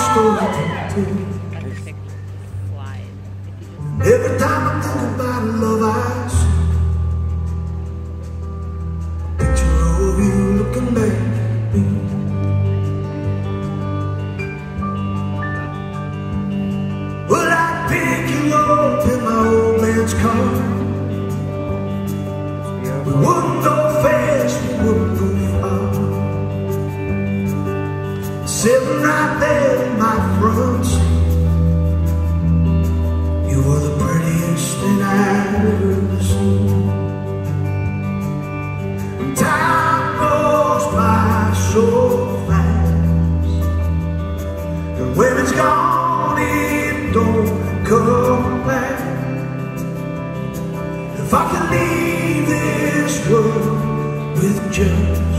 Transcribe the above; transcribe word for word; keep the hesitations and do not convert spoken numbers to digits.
story to tell. Every time I think about love I see, picture of you looking back at me. Well, I'd pick you up in my old man's car. We wouldn't go fast, we wouldn't go far. Sitting right there in my front seat, you were the prettiest thing I'd ever seen. Time goes by so fast, and when it's gone, it don't come back. If I could leave this world with just